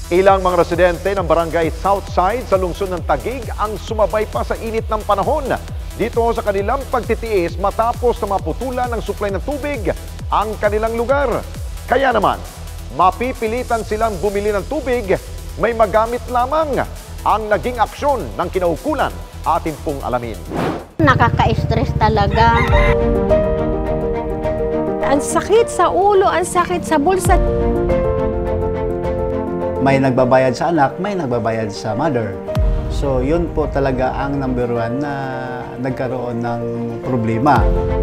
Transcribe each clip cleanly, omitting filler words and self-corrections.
Ilang mga residente ng barangay Southside sa lungsod ng Taguig ang sumabay pa sa init ng panahon dito sa kanilang pagtitiis matapos na maputulan ng supply ng tubig ang kanilang lugar. Kaya naman, mapipilitan silang bumili ng tubig, may magamit lamang. Ang naging aksyon ng kinaukulan atin pong alamin. Nakaka-stress talaga. Ang sakit sa ulo, ang sakit sa bulsa. May nagbabayad sa anak, may nagbabayad sa mother. So yun po talaga ang number one na nagkaroon ng problema.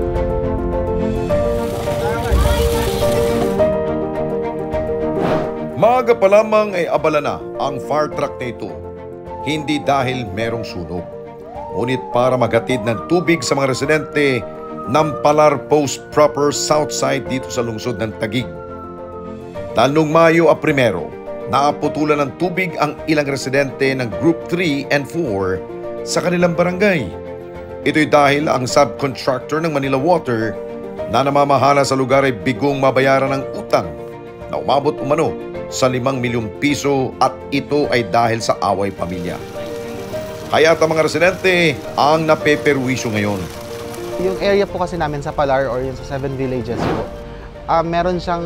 Maaga pa lamang ay abala na ang fire truck na ito. Hindi dahil merong sunog, ngunit para maghatid ng tubig sa mga residente ng Palar Post Proper Southside dito sa lungsod ng Taguig. Dahil noong Mayo 1, naaputulan ng tubig ang ilang residente ng Group 3 and 4 sa kanilang barangay. Ito'y dahil ang subcontractor ng Manila Water na namamahala sa lugar ay bigong mabayaran ng utang na umabot umano sa 5 milyong piso at ito ay dahil sa away pamilya. Kaya't ang mga residente ang napeperwisyo ngayon. Yung area po kasi namin sa Palar or yung sa 7 villages po, meron siyang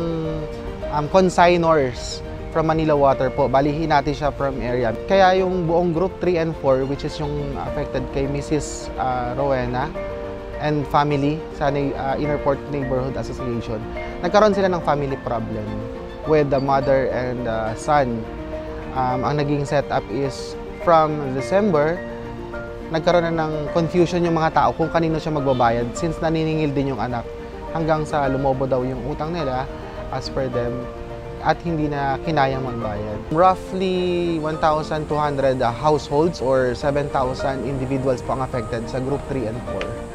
consignors from Manila Water po. Balihin natin siya from area. Kaya yung buong group 3 and 4, which is yung affected kay Mrs. Rowena and family sa Inner Port Neighborhood Association, nagkaroon sila ng family problem with the mother and son. Ang naging setup is from December, nagkaroon na ng confusion yung mga tao kung kanino siya magbabayad since naniningil din yung anak hanggang sa lumobo daw yung utang nila as per them at hindi na kinayang magbayad. Roughly 1,200 households or 7,000 individuals po ang affected sa Group 3 and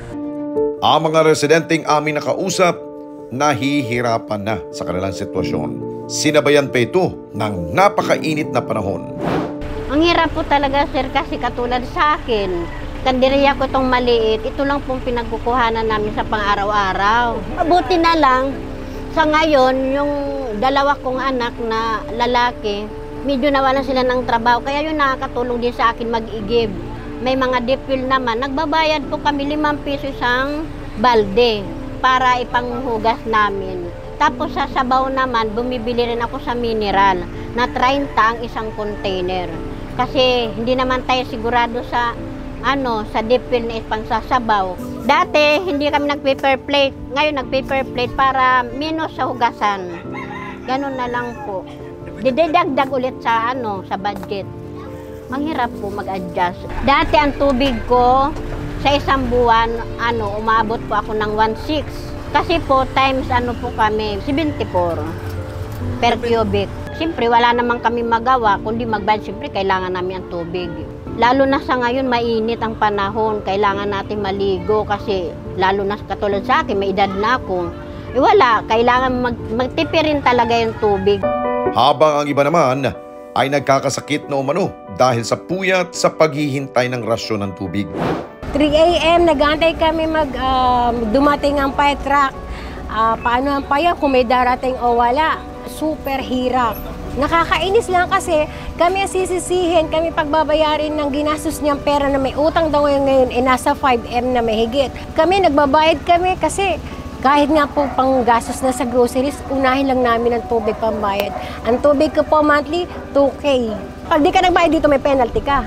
4. Ang mga residenteng aming nakausap, nahihirapan na sa kanilang sitwasyon. Sinabayan pa ito ng napakainit na panahon. Ang hirap po talaga, sir, kasi katulad sa akin, kandiriya ko itong maliit, ito lang pong pinagkukuhanan namin sa pang-araw-araw. Mabuti na lang, sa ngayon, yung dalawa kong anak na lalaki, medyo nawalan sila ng trabaho, kaya yun nakakatulong din sa akin mag-igib. May mga dipil naman, nagbabayad po kami 5 piso isang balde para ipanghugas namin. Tapos sa sabaw naman, bumibili rin ako sa mineral na 30 ang isang container. Kasi hindi naman tayo sigurado sa sa dipil na pangsasabaw. Dati hindi kami nag-paper plate, ngayon nag-paper plate para minus sa hugasan. Ganun na lang po. Didagdag ulit sa sa budget. Ang hirap po mag-adjust. Dati ang tubig ko sa isang buwan, umabot po ako ng 1.6. Kasi po times po kami 74 per cubic. Siyempre wala naman kami magawa kundi magbayad, siyempre kailangan namin ang tubig. Lalo na sa ngayon mainit ang panahon, kailangan natin maligo kasi lalo na katulad sa akin, may edad na ako. Wala, kailangan magtipirin talaga yung tubig. Habang ang iba naman ay nagkakasakit na umano dahil sa puyat sa paghihintay ng rasyon ng tubig. 3 AM, nag-aantay kami dumating ang fire truck. Paano ang paya kung may darating o wala? Super hirap. Nakakainis lang kasi kami ang sisisihin, kami pagbabayarin ng ginastos niyang pera na may utang daw ngayon, nasa 5M na may higit. Kami nagbabayad kami kasi kahit nga po pang gastos na sa groceries, unahin lang namin ang tubig pambayad. Ang tubig ko po monthly, 2K. Pag di ka nagbayad dito, may penalty ka,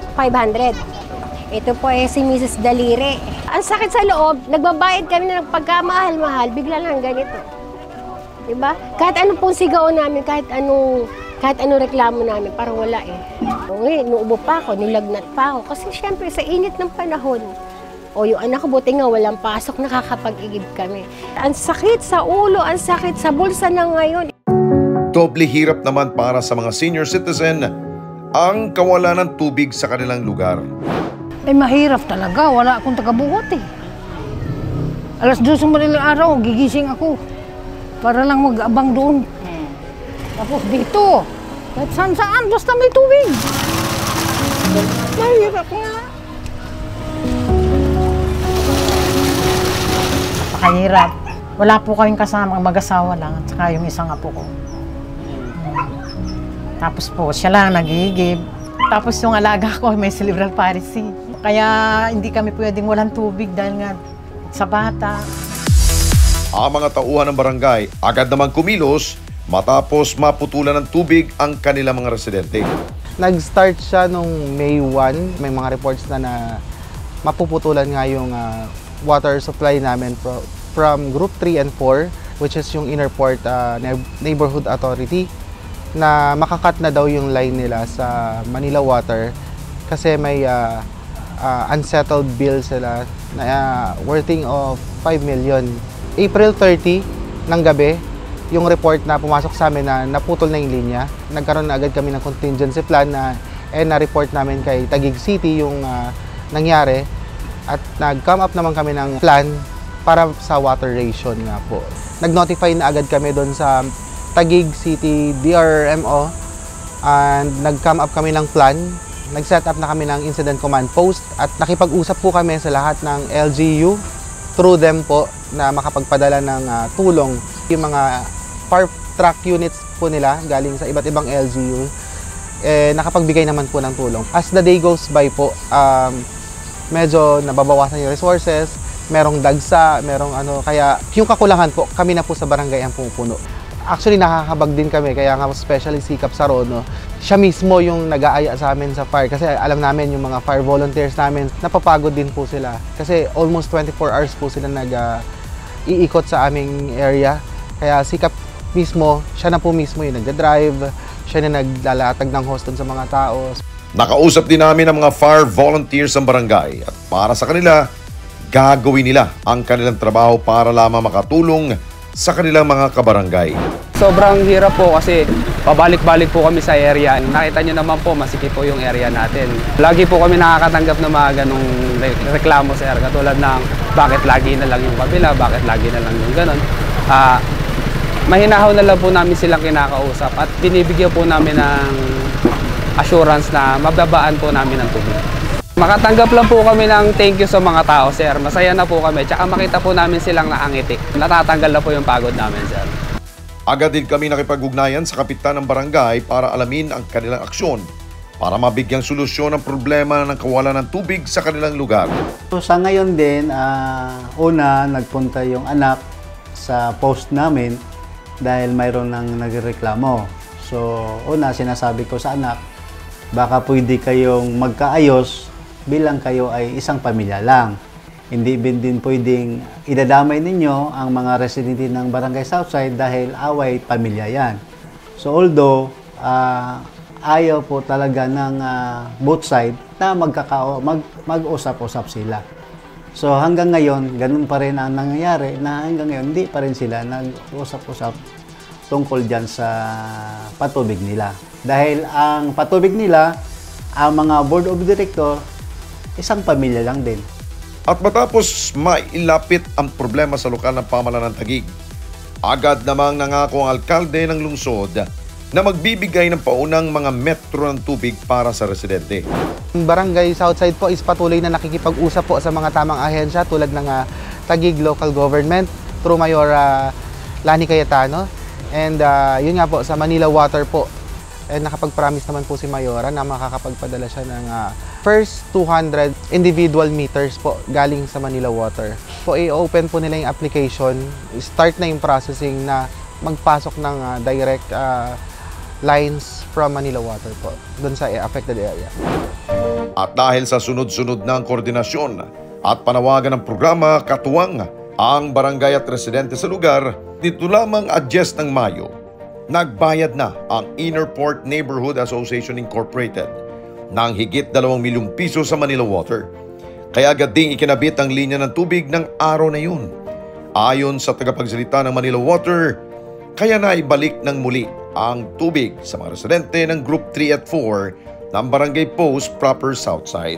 500. Ito po si Mrs. Dalire. Ang sakit sa loob, nagbabayad kami na pagkamahal-mahal, bigla lang ganito. Diba? Kahit ano pong sigaw namin, kahit ano reklamo namin, parang wala eh. Nuubo pa ako, nilagnat pa ako. Kasi syempre sa init ng panahon, yung anak ko buti nga walang pasok, nakakapag-igib kami. Ang sakit sa ulo, ang sakit sa bulsa na ngayon. Doble hirap naman para sa mga senior citizen ang kawalan ng tubig sa kanilang lugar. Ay mahirap talaga, wala akong tagabuhat eh. 2:00 madaling araw, gigising ako para lang mag-abang doon. Tapos dito, kahit saan-saan, basta may tubig. Mahirap nga. Napakahirap. Wala po kaming kasama, mag-asawa lang at saka yung isang apo ko. Tapos po, siya lang nagigib. Tapos yung alaga ko may cerebral palsy. Kaya hindi kami pwedeng walang tubig dahil nga sa bata. Ang mga tauhan ng barangay agad naman kumilos matapos maputulan ng tubig ang kanilang mga residente. Nag-start siya nung May 1. May mga reports na mapuputulan nga yung water supply namin from Group 3 and 4, which is yung Inner Port Neighborhood Authority, na makakat na daw yung line nila sa Manila Water kasi may unsettled bill sila na worthing of 5 million. April 30 ng gabi, yung report na pumasok sa amin na naputol na yung linya. Nagkaroon na agad kami ng contingency plan na-report namin kay Taguig City yung nangyari. At nag-come up naman kami ng plan para sa water ration nga po. Nag-notify na agad kami doon sa Taguig City DRMO and nag-come up kami ng plan. Nag-set up na kami ng incident command post at nakipag-usap po kami sa lahat ng LGU through them po na makapagpadala ng tulong. Yung mga fire truck units po nila galing sa iba't ibang LGU, nakapagbigay naman po ng tulong. As the day goes by po, medyo nababawasan yung resources, merong dagsa, merong kaya yung kakulangan po, kami na po sa barangay ang pumupuno. Actually, nakakabag din kami, kaya nga especially si Kap Sarono, siya mismo yung nag-aaya sa amin sa fire. Kasi alam namin yung mga fire volunteers namin, napapagod din po sila. Kasi almost 24 hours po sila nag-iikot sa aming area. Kaya si Kap mismo, siya na po mismo yung nagda-drive, siya na naglalatag ng hose sa mga tao. Nakausap din namin ang mga fire volunteers ng barangay at para sa kanila, gagawin nila ang kanilang trabaho para lamang makatulong sa kanilang mga kabarangay. Sobrang hirap po kasi pabalik-balik po kami sa area. Nakita nyo naman po, masikip po yung area natin. Lagi po kami nakakatanggap ng mga ganong reklamo sir. Katulad ng bakit lagi na lang yung kabila, bakit lagi na lang yung ganon. Mahinahaw na lang po namin silang kinakausap at binibigyan po namin ng assurance na mababaan po namin ng tubig. Makatanggap lang po kami ng thank you sa mga tao, sir. Masaya na po kami. Tsaka makita po namin silang nakangiti. Natatanggal na po yung pagod namin, sir. Agad din kami nakipag-ugnayan sa kapitan ng barangay para alamin ang kanilang aksyon para mabigyang solusyon ang problema ng kawalan ng tubig sa kanilang lugar. So, sa ngayon din, una, nagpunta yung anak sa post namin dahil mayroon nang nagreklamo. So, una, sinasabi ko sa anak, baka pwede kayong magkaayos bilang kayo ay isang pamilya lang. Hindi din pwedeng idadamay ninyo ang mga residente ng Barangay Southside dahil away pamilya yan. So although ayaw po talaga ng both side na mag-usap-usap sila. So hanggang ngayon, ganun pa rin ang nangyayari na hanggang ngayon hindi pa rin sila nag-usap-usap tungkol dyan sa patubig nila. Dahil ang patubig nila, ang mga board of director, isang pamilya lang din. At matapos mailapit ang problema sa lokal ng pamahalaan ng Taguig, agad namang nangako ang alkalde ng lungsod na magbibigay ng paunang mga metro ng tubig para sa residente. Barangay Southside po is patuloy na nakikipag-usap po sa mga tamang ahensya tulad ng Taguig Local Government through Mayor Lani Cayetano. And yun nga po, sa Manila Water po, nakapag-promise naman po si Mayora na makakapagpadala siya ng first 200 individual meters po galing sa Manila Water. Po i-open po nila yung application, start na yung processing na magpasok ng direct lines from Manila Water po doon sa affected area. At dahil sa sunod-sunod ng koordinasyon at panawagan ng programa, katuwang ang barangay at residente sa lugar, dito lamang Adyes ng Mayo, nagbayad na ang Inner Port Neighborhood Association Incorporated ng higit 2 milyong piso sa Manila Water. Kaya agad ding ikinabit ang linya ng tubig ng araw na yun. Ayon sa tagapagsalita ng Manila Water, kaya naibalik ng muli ang tubig sa mga residente ng Group 3 at 4 ng Barangay Post Proper Southside.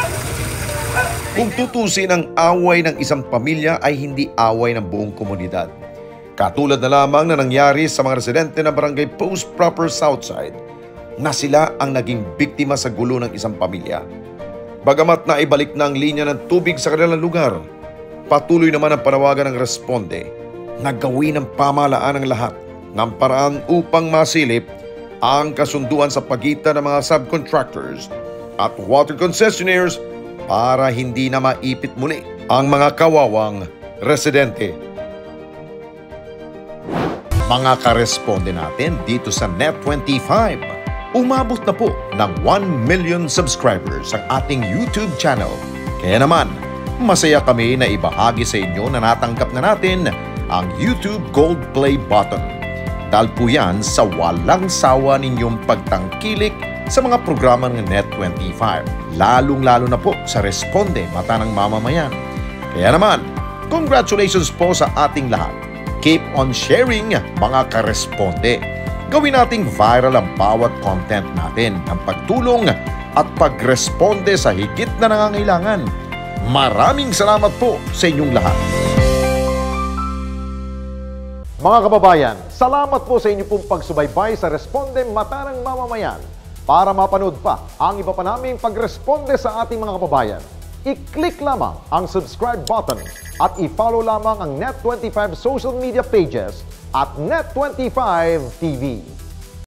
Kung tutusin, ang away ng isang pamilya ay hindi away ng buong komunidad. Katulad na lamang na nangyari sa mga residente ng Barangay Post Proper Southside na sila ang naging biktima sa gulo ng isang pamilya. Bagamat na ibalik na ang linya ng tubig sa kanilang lugar, patuloy naman ang panawagan ng responde na gawin ng pamahalaan ang lahat ng paraan upang masilip ang kasunduan sa pagitan ng mga subcontractors at water concessionaires para hindi na maipit muli ang mga kawawang residente. Mga karesponde natin dito sa Net25, umabot na po ng 1 million subscribers ang ating YouTube channel. Kaya naman, masaya kami na ibahagi sa inyo na natanggap na natin ang YouTube Gold Play button. Dahil po yan sa walang sawa ninyong pagtangkilik sa mga programa ng Net25, lalong-lalo na po sa Responde Mata ng Mamamayan. Kaya naman, congratulations po sa ating lahat. Keep on sharing, mga karesponde. Gawin nating viral ang bawat content natin ng pagtulong at pagresponde sa higit na nangangailangan. Maraming salamat po sa inyong lahat. Mga kababayan, salamat po sa inyong pong pagsubaybay sa Responde Mata ng Mamamayan. Para mapanood pa ang iba pa naming pagresponde sa ating mga kababayan, i-click lamang ang subscribe button at i-follow lamang ang Net25 social media pages at Net25 TV.